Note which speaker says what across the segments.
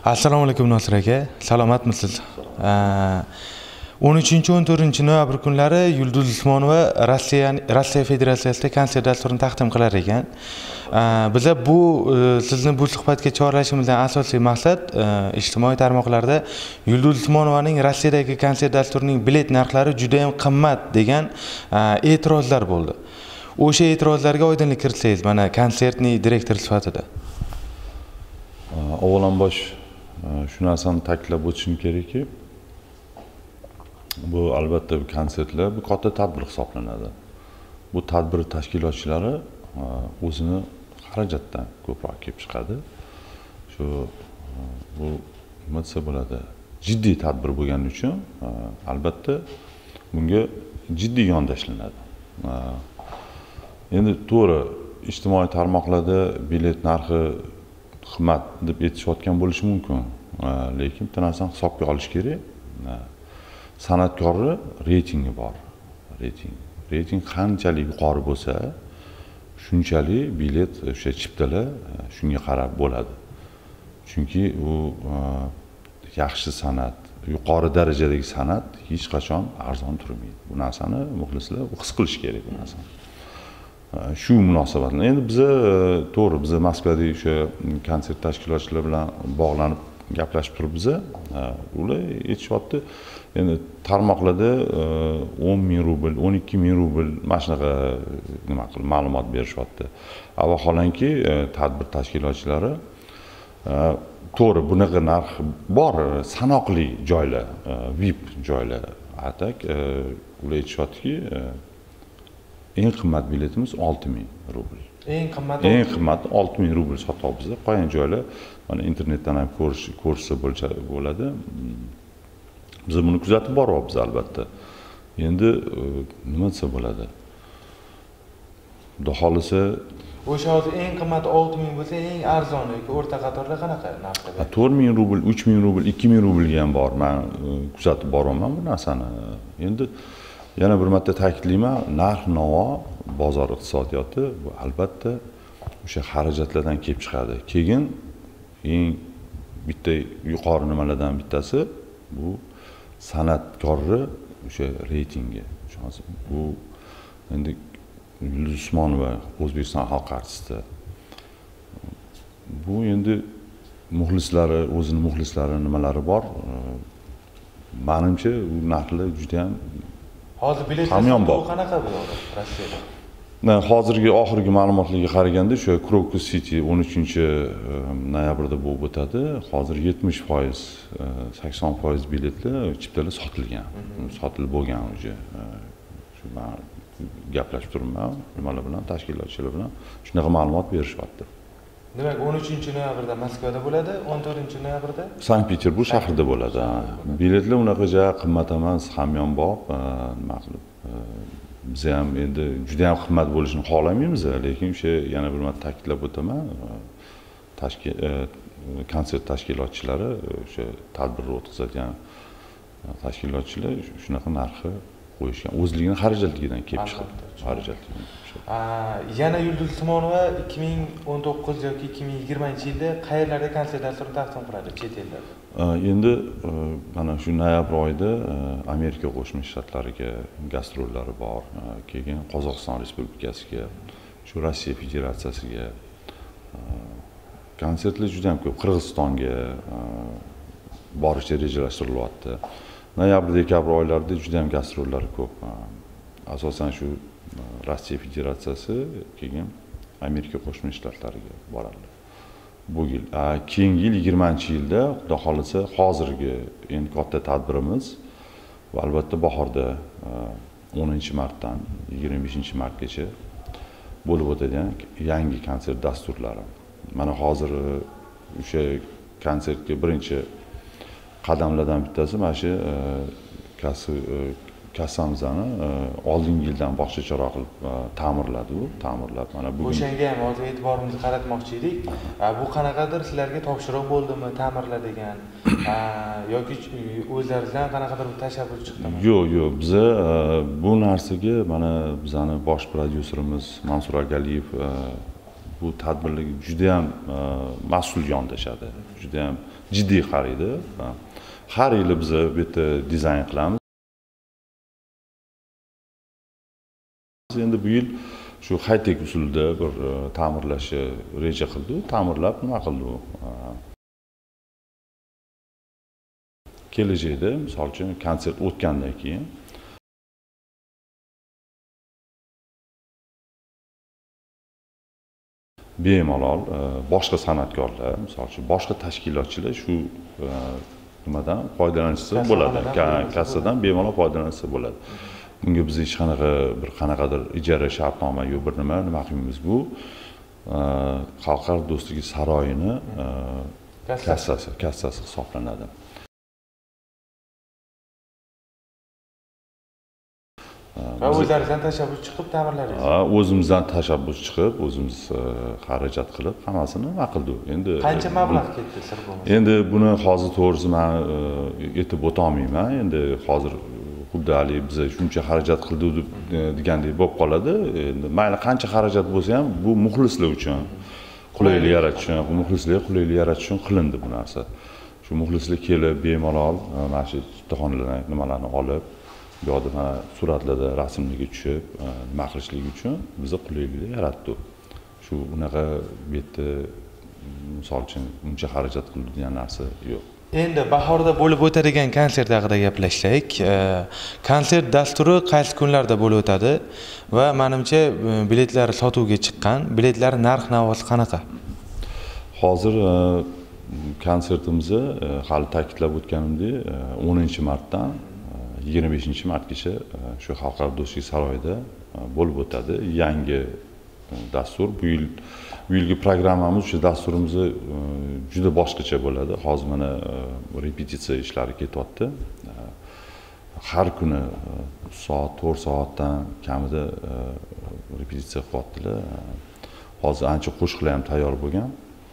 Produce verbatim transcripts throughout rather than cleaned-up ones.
Speaker 1: Assalomu alaykum Nosir aka, salomatmisiz? o'n uchinchi o'n to'rtinchi noyabr kunlari Yulduz Usmonova Rossiya Rossiya Federatsiyasida konsert dasturini taqdim qilar ekan. Biz bu sizni bu suhbatga chorlashimizdan asosiy maqsad ijtimoiy tarmoqlarda Yulduz Usmonovaning Rossiyadagi konsert dasturining bilet narxlari juda ham qimmat degan e'tirozlar bo'ldi. O'sha e'tirozlarga oydinlik kiritsangiz, mana konsertning direktori sifatida.
Speaker 2: Avvalambor shu narsani ta'kidlab o'tishim kerakki, bu albatta bu konsertlar bu katta tadbir hisoblanadi. Bu tadbir tashkilotchilari o'zini xarajatdan ko'proq kelib chiqadi. Shu bu nima desa bo'ladi? Jiddiy tadbir bo'lgani uchun albatta bunga jiddiy yondashiladi. Endi to'g'ri, ijtimoiy tarmoqlarda bilet narxi qimmat deb aytishayotgan bo'lishi mumkin, lekin bitta narsani hisobga olish kerak. San'atkorning reytingi bor. Reyting. Reyting qanchalik yuqori bo'lsa, shunchalik bilet o'sha chiptalar shunga qarab bo'ladi. Chunki u yaxshi san'at, yuqori darajadagi san'at hech qachon arzon turmaydi. Bu narsani muxlislar his qilish kerak bu narsani. Shu munosabat bilan endi biz to'g'ri biz Moskvada o'sha konsert tashkilotchilari bilan bog'lanib gaplashib turibmiz. Ular aytishyapti, endi tarmoqlarda o'n ming rubl, o'n ikki ming rubl mana shunaqa nima qilib ma'lumot berishyapti. Vaholanki tadbir tashkilotchilari to'g'ri bunaqa narx bor, sanoqli joylar, V I P joylar. Atak ular aytishyaptiki, eng qimmat biletimiz olti ming rubl.
Speaker 1: Eng qimmat
Speaker 2: eng qimmat olti ming rubl sotyapmiz. Qolgan joylar mana internetdan ham ko'rish ko'rsa bo'ladi. Biz buni kuzatib boryapmiz albatta. Endi nima desa bo'ladi? Xudo xolisa
Speaker 1: o'sha hozir eng qimmat olti ming bo'lsa, eng arzoni yoki o'rta qatorda qanaqa narxda?
Speaker 2: to'rt ming rubl, uch ming rubl, ikki ming rublga ham bor. Men kuzatib boryapman bu narsani. Endi yana bir marta ta'kidlayman, narx-navo bozor iqtisodiyoti bu albatta o'sha xarajatlardan kelib chiqadi. Keyin eng bitta yuqori nimalardan bittasi bu san'atkorning o'sha reytingi. Bu endi Yulduz Usmonova O'zbekiston xalq artisti. Bu endi muxlislari, o'zini muxlislari nimalari bor. Menimcha u narxlar juda ham
Speaker 1: hozir biletlar qanaqa bo'ladi Rossiyada?
Speaker 2: Hozirgi oxirgi ma'lumotlarga qaraganda o'sha Crocus City o'n uchinchi noyabrda bo'lib o'tadi. Hozir yetmish foiz, sakson foiz biletlar, chiptalar sotilgan. Sotilib bo'lgan o'sha. Shu men gaplashib turibman, nimalar bilan, tashkilotchilar bilan shunaqa ma'lumot berishyapti.
Speaker 1: Demak, o'n uchinchi noyabrda Moskvada bo'ladi, o'n to'rtinchi noyabrda
Speaker 2: Sankt-Peterburg shahrida bo'ladi. Biletlar unaqa ja qimmat emas, hamyonbop, nima qilib. Biz ham endi juda ham qimmat bo'lishini xohlamaymiz, lekin o'sha yana bir marta ta'kidlab o'taman. Tashkil konsert tashkilotchilari, o'sha tadbirni o'tkazadigan tashkilotchilar shunaqa narxi qo'yishgan. O'zligining xarajatligidan kelib chiqadi. Xarajatligidan.
Speaker 1: Yana Yulduz Usmonova ikki ming o'n to'qqiz yoki ikki ming yigirmanchi yilda qayerlarda konsert dasturini taqdim qiladi, chet ellarda?
Speaker 2: Endi mana shu noyabr oyida Amerika Qo'shma Shtatlariga gastrollari bor, keyin Qozog'iston Respublikasiga, shu Rossiya Federatsiyasiga konsertlar juda ham ko'p. Qirg'izistonga borishga rejalashtirilyapti. Noyabr, dekabr oylarida juda ham gastrollar ko'p. Asosan shu Rossiya Federatsiyasi, keyin Amerika Qo'shma Shtatlariga boradi. Bu yil, keyingi yil yigirmanchi yilda xudo xolisa hozirgi eng katta tadbirimiz va albatta bahorda o'ninchi martdan yigirma beshinchi martgacha bo'lib o'tadigan yangi konsert dasturlari. Mana hozir o'sha konsertga birinchi qadamlardan bittasi mana shu kassamizni oldingi yildan boshqacharoq qilib ta'mirladi u, ta'mirlab mana bugun.
Speaker 1: O'shanga ham hozir e'tiborimizni qaratmoqchi edik. Bu qanaqadir sizlarga topshiriq bo'ldimi, ta'mirladigan yoki o'zlaringizdan qanaqadir bir tashabbus chiqdimi?
Speaker 2: Yo'q, yo'q, biz bu narsaga mana bizning bosh prodyuserimiz Mansur Agaliyev bu tadbirlarga juda ham mas'ul yondashadi. Juda ham jiddiy qaraydi. Har yili biz bu yerda dizayn qilamiz. Endi bu yil shu high-tech usulda bir ta'mirlashni reja qildi, ta'mirlab nima qildi u? Kelajakda, misol uchun, konsert o'tgandan keyin bemalol boshqa san'atkorlar, misol uchun, boshqa tashkilotchilar shu nimadan foydalanishsa bo'ladi, kassadan bemalol foydalanishsa bo'ladi. Bunga biz hech qanaqa bir qanaqadir ijara shartnoma yo'q, bir nima nima qilmaymiz. Bu Xalqlar do'stligi saroyini kassasi, kassasi hisoblanadi.
Speaker 1: Va o'zlaringizdan tashabbus chiqib ta'mirladingiz?
Speaker 2: Ha, o'zimizdan tashabbus chiqib, o'zimiz xarajat qilib, hammasini nima qildik. Endi
Speaker 1: qancha mablag' ketdi sir bo'lmasa?
Speaker 2: Endi buni hozir to'g'risi men aytib o'tolmayman. Endi hozir xuddi hali biz shuncha xarajat qildik degandek bo'lib qoladi. Endi mayli qancha xarajat bo'lsa ham, bu muxlislar uchun qulaylik yaratish uchun, bu muxlislarga qulaylik yaratish uchun qilindi bu narsa. Shu muxlislar kelib bemalol mana shu chiptaxonalardan nimalarni olib, bu yerda mana suratlarda rasmlarga tushib, nima qilishligi uchun biz qulaylik yaratdik. Shu unaqa bu yerda misol uchun uncha xarajat qildik degan narsa yo'q.
Speaker 1: Endi bahorda bo'lib o'tadigan konsert haqida gaplashsak. Konsert dasturi qaysi kunlarda bo'lib o'tadi va menimcha biletlar sotuvga chiqqan. Biletlar narx-navosi qanaqa?
Speaker 2: Hozir konsertimizni hali ta'kidlab o'tganimdek, o'ninchi martdan yigirma beshinchi martgacha shu Xalqlar do'stligi saroyida bo'lib o'tadi. Yangi dastur bu yil bu yilgi programmamiz, shu dasturimizni juda boshqacha bo'ladi. Hozir mana repetitsiya ishlari ketyapti. Har kuni soat to'rt soatdan kamida repetitsiya qilyaptilar. Hozir ancha qo'shiqlar ham tayyor bo'lgan.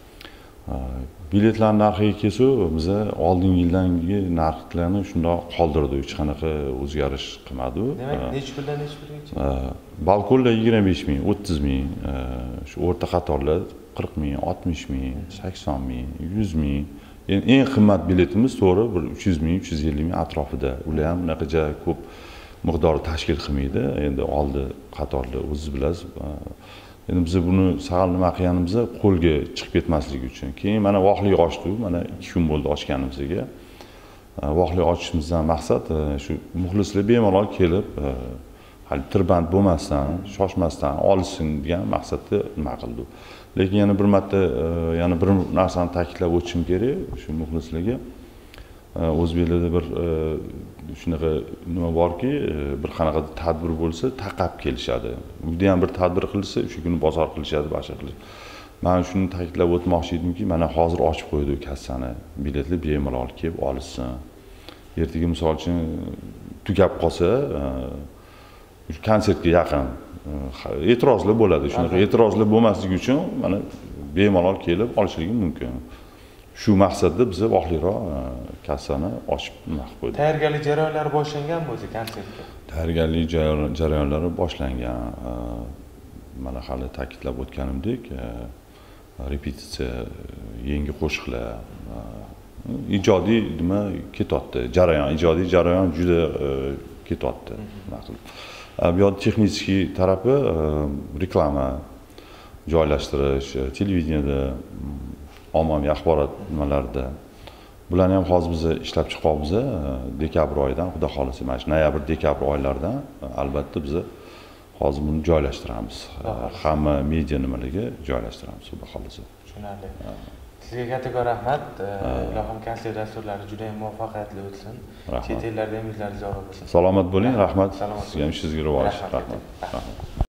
Speaker 2: Biletlar narxiga kelsak, biz oldingi yildangi narxlarni shundoq qoldirdik, hech qanaqa o'zgarish qilmadi.
Speaker 1: Demak, necha kundan necha kungacha?
Speaker 2: Balkonlar yigirma besh ming, o'ttiz ming, shu o'rta qatorlar qirq ming, oltmish ming, sakson ming, yuz ming. Eng qimmat biletimiz to'g'ri bir uch yuz ming, uch yuz ellik ming atrofida. Ular ham unaqa ko'p miqdorni tashkil qilmaydi. Endi oldi qatorlar o'zingiz bilasiz. Endi biz buni sal nima qilganimiz, qo'lga chiqib ketmasligi uchun. Keyin mana voqlik ochdik, mana ikki kun bo'ldi ochganimizga. Voqlik ochishimizdan maqsad shu muxlislar bemalol kelib, hali tirband bo'lmasdan, shoshmasdan olsin degan maqsadda nima qildik. Lekin yana bir marta yana bir narsani ta'kidlab o'tishim kerak, shu muxlislarga. O'zbeklarda bir shunaqa nima borki, bir qanaqa tadbir bo'lsa, taqab kelishadi. Uyda ham bir tadbir qilsa, o'sha kuni bozor qilishadi, boshqa qilishadi. Men shuni ta'kidlab o'tmoqchi edimki, mana hozir ochib qo'ydik kassani. Biletlar bemalol kelib olishsin. Ertaga misol uchun tugab qolsa, konsertga yaqin e'tirozlar bo'ladi. Shunaqa e'tirozlar bo'lmasligi uchun mana bemalol kelib olishligi mumkin. Shu maqsadda biz vaqtliroq kassani ochib nima qilib qo'ydik.
Speaker 1: Tayyorgarlik jarayonlari boshlanganmi o'zi konsertga?
Speaker 2: Tayyorgarlik jarayonlari boshlangan. Mana hali ta'kidlab o'tganimdek, repetitsiya, yangi qo'shiqlar, ijodiy nima ketyapti. Jarayon, ijodiy jarayon juda ketyapti. Nima qilib. Bu yerda texnik tarafi reklama joylashtirish, televideniyada, ommaviy axborot nimalarida. Bularni ham hozir biz ishlab chiqyapmiz. Dekabr oyidan, xudo xolasa, mana shu noyabr, dekabr oylaridan albatta biz hozir buni joylashtiramiz. Hamma media nimalarga joylashtiramiz, xudo xolasa.
Speaker 1: Tushunarli. Sizga katta rahmat. Ilohim konsert dasturlari juda ham muvaffaqiyatli o'tsin. Chet ellarda ham yuzlaringiz yorug' bo'lsin.
Speaker 2: Salomat bo'ling, rahmat. Sizga ham ishingizga rivoj. Rahmat.